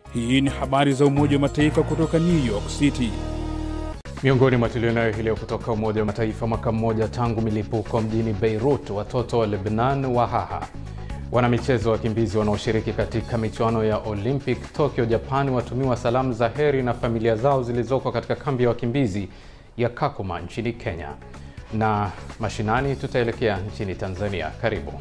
Hii ni habari za Umoja wa Mataifa kutoka New York City. Miongoni mwa tulionayo hii leo kutoka Umoja wa Mataifa: mwaka mmoja tangu milipuko mjini Beirut, watoto wa Lebanon wahaha. Wanamichezo wakimbizi wanaoshiriki katika michuano ya Olympic Tokyo Japan watumiwa salamu za heri na familia zao zilizoko katika kambi ya wakimbizi ya Kakuma nchini Kenya. Na mashinani tutaelekea nchini Tanzania. Karibu.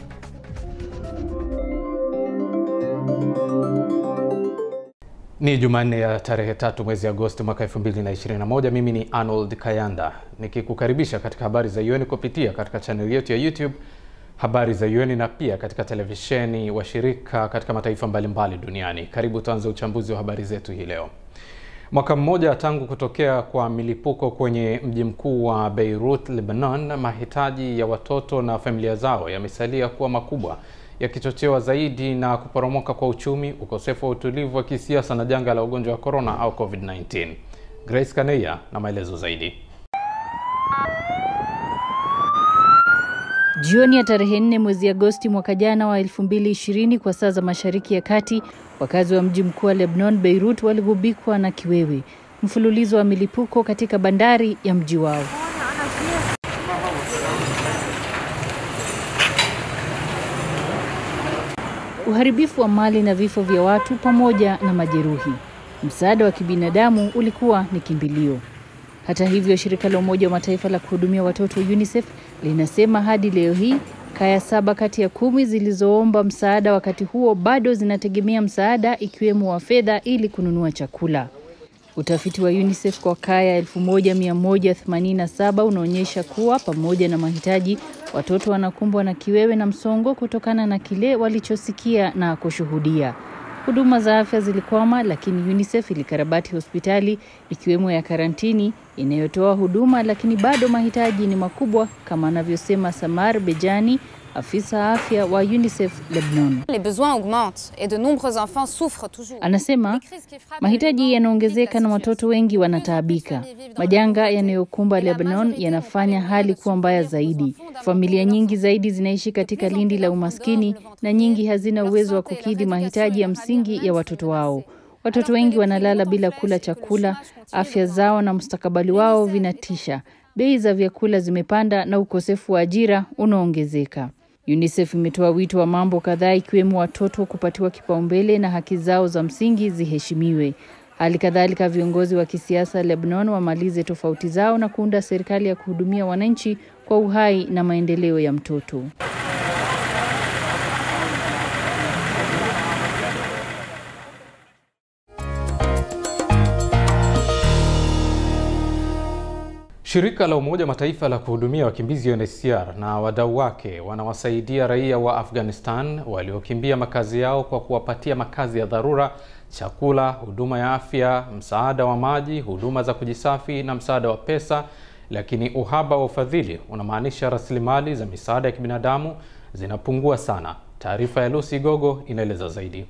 Ni Jumanne ya tarehe 3 mwezi Agosti mwaka 2021. Mimi ni Arnold Kayanda nikikukaribisha katika habari za UN kupitia katika channel yetu ya YouTube Habari za UN na pia katika televisheni washirika katika mataifa mbalimbali duniani. Karibu tuanze uchambuzi wa habari zetu hii leo. Mwaka mmoja tangu kutokea kwa milipuko kwenye mji mkuu wa Beirut, Lebanon, mahitaji ya watoto na familia zao yamesalia kuwa makubwa, yakichochewa zaidi na kuporomoka kwa uchumi, ukosefu wa utulivu wa kisiasa na janga la ugonjwa wa corona au COVID-19. Grace Kaneya na maelezo zaidi. Jioni ya tarehe 4 mwezi Agosti mwaka jana wa 2020 kwa saa za Mashariki ya Kati, wakazi wa mji mkuu wa Lebanon, Beirut, waligubikwa na kiwewe. Mfululizo wa milipuko katika bandari ya mji wao. Uharibifu wa mali na vifo vya watu pamoja na majeruhi. Msaada wa kibinadamu ulikuwa ni kimbilio. Hata hivyo, shirika la Umoja wa Mataifa la kuhudumia watoto UNICEF linasema hadi leo hii kaya 7 kati ya 10 zilizoomba msaada wakati huo bado zinategemea msaada, ikiwemo wa fedha, ili kununua chakula. Utafiti wa UNICEF kwa kaya 1187 unaonyesha kuwa pamoja na mahitaji, watoto wanakumbwa na kiwewe na msongo kutokana na kile walichosikia na kushuhudia. Huduma za afya zilikwama, lakini UNICEF ilikarabati hospitali ikiwemo ya karantini inayotoa huduma, lakini bado mahitaji ni makubwa, kama anavyosema Samar Bejani, afisa afya wa UNICEF Lebanon. Les besoins augmentent et de nombreux enfants souffrent toujours. Anasema mahitaji yanaongezeka na watoto wengi wanataabika. Majanga yanayokumba Lebanon yanafanya hali kuwa mbaya zaidi. Familia nyingi zaidi zinaishi katika lindi la umaskini na nyingi hazina uwezo wa kukidhi mahitaji ya msingi ya watoto wao. Watoto wengi wanalala bila kula chakula, afya zao na mustakabali wao vinatisha. Bei za vyakula zimepanda na ukosefu wa ajira unaongezeka. UNICEF imetoa wito wa mambo kadhaa, ikiwemo watoto kupatiwa kipaumbele na haki zao za msingi ziheshimiwe. Hali kadhalika viongozi wa kisiasa Lebanon wamalize tofauti zao na kuunda serikali ya kuhudumia wananchi kwa uhai na maendeleo ya mtoto. Shirika la Umoja wa Mataifa la kuhudumia wakimbizi UNHCR na wadau wake wanawasaidia raia wa Afghanistan waliokimbia makazi yao kwa kuwapatia makazi ya dharura, chakula, huduma ya afya, msaada wa maji, huduma za kujisafi na msaada wa pesa. Lakini uhaba wa ufadhili unamaanisha rasilimali za misaada ya kibinadamu zinapungua sana. Taarifa ya Lucy Gogo inaeleza zaidi.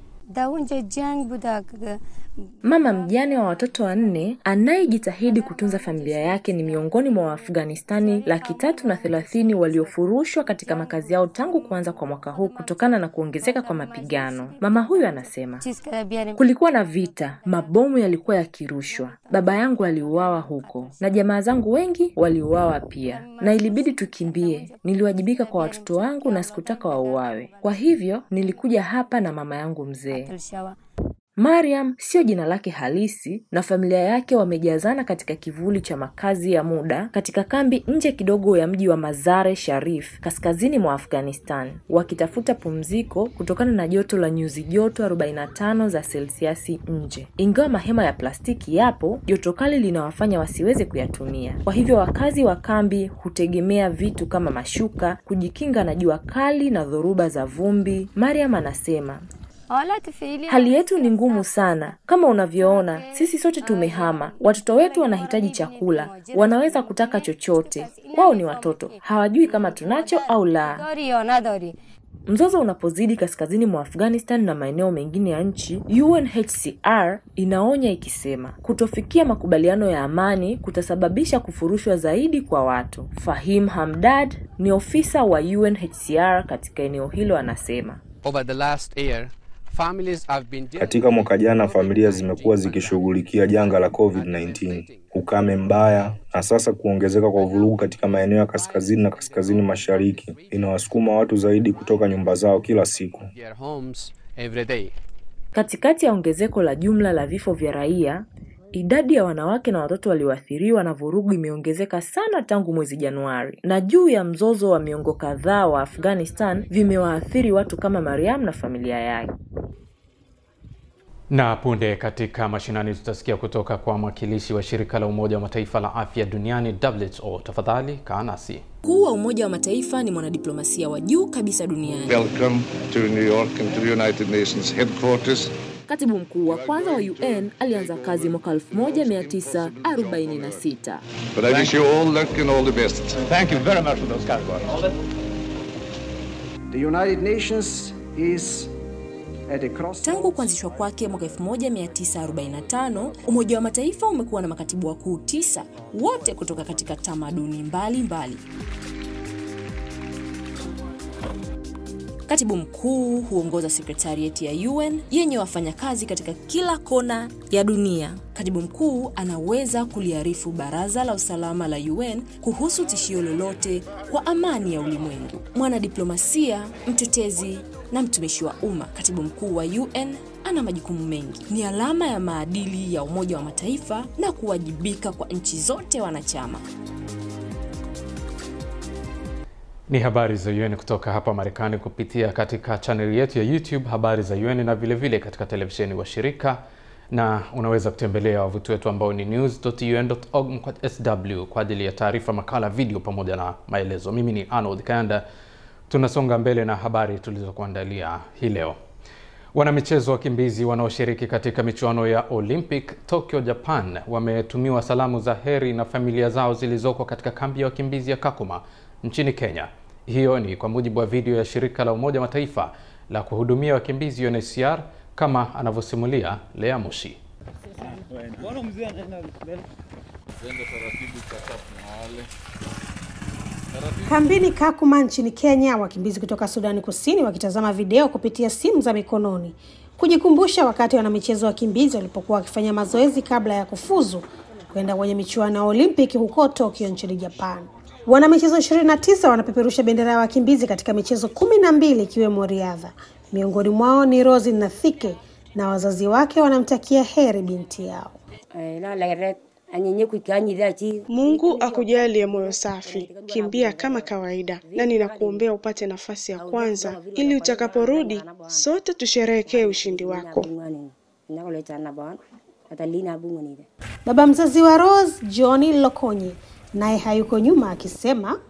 Mama mjane wa watoto 4 anayejitahidi kutunza familia yake ni miongoni mwa Waafghanistani 330,000 waliofurushwa katika makazi yao tangu kuanza kwa mwaka huu kutokana na kuongezeka kwa mapigano. Mama huyu anasema, kulikuwa na vita, mabomu yalikuwa yakirushwa. Baba yangu aliuawa huko na jamaa zangu wengi waliuawa pia, na ilibidi tukimbie. Niliwajibika kwa watoto wangu na sikutaka wauawe. Kwa hivyo nilikuja hapa na mama yangu mzee. Mariam sio jina lake halisi, na familia yake wamejazana katika kivuli cha makazi ya muda katika kambi nje kidogo ya mji wa Mazar-e Sharif kaskazini mwa Afghanistan, wakitafuta pumziko kutokana na joto la nyuzi joto 45 za Celsius nje. Ingawa mahema ya plastiki yapo, joto kali linawafanya wasiweze kuyatumia. Kwa hivyo wakazi wa kambi hutegemea vitu kama mashuka kujikinga na jua kali na dhoruba za vumbi. Mariam anasema, hali yetu ni ngumu sana. Kama unavyoona, sisi sote tumehama. Watoto wetu wanahitaji chakula. Wanaweza kutaka chochote. Wao ni watoto. Hawajui kama tunacho au la. Mzozo unapozidi kaskazini mwa Afghanistan na maeneo mengine ya nchi, UNHCR inaonya ikisema, kutofikia makubaliano ya amani kutasababisha kufurushwa zaidi kwa watu. Fahim Hamdad ni ofisa wa UNHCR katika eneo hilo, anasema, Over the last year, Katika mwaka jana familia zimekuwa zikishughulikia janga la COVID-19, ukame mbaya, na sasa kuongezeka kwa vurugu katika maeneo ya kaskazini na kaskazini mashariki inawasukuma watu zaidi kutoka nyumba zao kila siku. Katikati ya ongezeko la jumla la vifo vya raia, idadi ya wanawake na watoto walioathiriwa na vurugu imeongezeka sana tangu mwezi Januari. Na juu ya mzozo wa miongo kadhaa wa Afghanistan vimewaathiri watu kama Mariam na familia yake. Na punde katika mashinani tutasikia kutoka kwa mwakilishi wa shirika la Umoja wa Mataifa la Afya Duniani WHO. Tafadhali kaa nasi. Mkuu wa Umoja wa Mataifa ni mwanadiplomasia wa juu kabisa duniani. Welcome to New York and to the United Nations headquarters. Katibu mkuu wa kwanza wa UN alianza kazi mwaka 1946. But I wish you all luck and all the best. Thank you very much for those kind words. The United Nations is tangu kuanzishwa kwake mwaka 1945, Umoja wa Mataifa umekuwa na makatibu wakuu 9, wote kutoka katika tamaduni mbalimbali. Katibu mkuu huongoza sekretarieti ya UN yenye wafanyakazi katika kila kona ya dunia. Katibu mkuu anaweza kuliarifu Baraza la Usalama la UN kuhusu tishio lolote kwa amani ya ulimwengu. Mwanadiplomasia, mtetezi na mtumishi wa umma, katibu mkuu wa UN ana majukumu mengi. Ni alama ya maadili ya Umoja wa Mataifa na kuwajibika kwa nchi zote wanachama. Ni habari za UN kutoka hapa Marekani kupitia katika channel yetu ya YouTube Habari za UN na vile vile katika televisheni wa shirika, na unaweza kutembelea wavuti wetu ambao ni news.un.sw kwa ajili ya taarifa, makala, video pamoja na maelezo. Mimi ni Arnold Kayanda. Tunasonga mbele na habari tulizokuandalia hii leo. Wanamichezo wakimbizi wanaoshiriki katika michuano ya Olympic Tokyo, Japan wametumiwa salamu za heri na familia zao zilizoko katika kambi ya wakimbizi ya Kakuma nchini Kenya. Hiyo ni kwa mujibu wa video ya shirika la Umoja wa Mataifa la kuhudumia wakimbizi UNHCR, kama anavyosimulia Lea Mushi. Kambini Kakuma nchini Kenya, wakimbizi kutoka Sudani Kusini wakitazama video kupitia simu za mikononi kujikumbusha wakati wanamichezo wakimbizi walipokuwa wakifanya mazoezi kabla ya kufuzu kwenda kwenye michuano ya Olympic huko Tokyo nchini Japan. Wanamichezo 29 wanapeperusha bendera ya wakimbizi katika michezo 12 ikiwemo riadha. Miongoni mwao ni Rosie Nathike, na wazazi wake wanamtakia heri binti yao. Mungu akujalie moyo safi, kimbia kama kawaida, na ninakuombea upate nafasi ya kwanza ili utakaporudi sote tusherehekee ushindi wako. Baba mzazi wa Rose, Johnny Lokonye, naye hayuko nyuma akisema,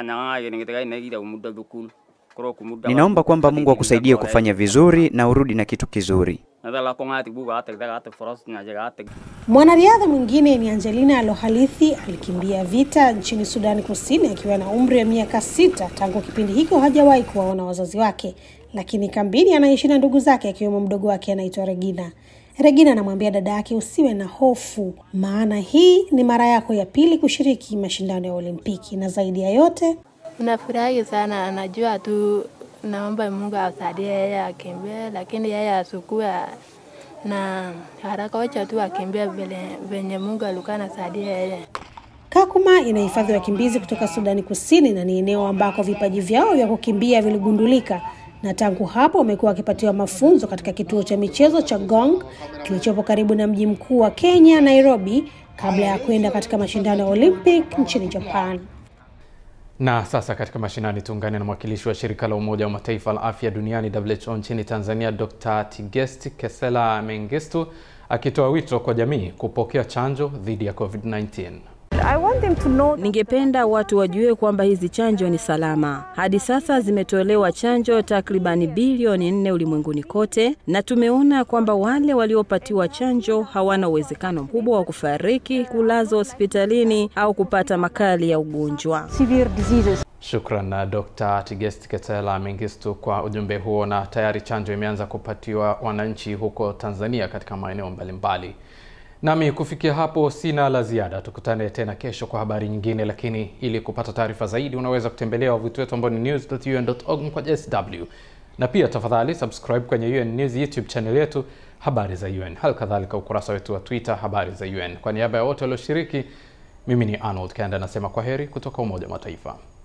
ninaomba kwamba Mungu akusaidie kufanya vizuri na urudi na kitu kizuri. Mwanariadha mwingine ni Angelina Alohalithi, alikimbia vita nchini Sudani Kusini akiwa na umri wa miaka 6. Tangu kipindi hicho hajawahi kuwaona wazazi wake, lakini kambini anaishi na ndugu zake akiwemo mdogo wake anaitwa Regina. Regina anamwambia dada yake, usiwe na hofu, maana hii ni mara yako ya pili kushiriki mashindano ya Olimpiki, na zaidi ya yote unafurahi sana. Najua tu naomba Mungu asaidie yeye akimbie, lakini yeye asukue na haraka, wacha tu akimbie venye Mungu alikuwa anasaidia yeye. Kakuma inahifadhi wakimbizi kutoka Sudani Kusini na ni eneo ambako vipaji vyao vya kukimbia viligundulika, na tangu hapo wamekuwa wakipatiwa mafunzo katika kituo cha michezo cha Gong kilichopo karibu na mji mkuu wa Kenya, Nairobi, kabla ya kwenda katika mashindano ya Olympic nchini Japan. Na sasa katika mashinani tuungane na mwakilishi wa shirika la Umoja wa Mataifa la Afya Duniani WHO nchini Tanzania, Dr. Tigesti Kesela Mengistu, akitoa wito kwa jamii kupokea chanjo dhidi ya COVID-19. Ningependa watu wajue kwamba hizi chanjo ni salama. Hadi sasa zimetolewa chanjo takribani bilioni 4 ulimwenguni kote, na tumeona kwamba wale waliopatiwa chanjo hawana uwezekano mkubwa wa kufariki, kulazwa hospitalini au kupata makali ya ugonjwa. Shukran na Dr. Tigesti Kesela Mengistu kwa ujumbe huo, na tayari chanjo imeanza kupatiwa wananchi huko Tanzania katika maeneo mbalimbali. Nami kufikia hapo sina la ziada. Tukutane tena kesho kwa habari nyingine, lakini ili kupata taarifa zaidi unaweza kutembelea wavuti wetu ambao ni news.un.org/sw. Na pia tafadhali subscribe kwenye UN News YouTube channel yetu Habari za UN. Hali kadhalika ukurasa wetu wa Twitter Habari za UN. Kwa niaba ya wote walioshiriki, mimi ni Arnold Kanda nasema kwaheri kutoka Umoja wa Mataifa.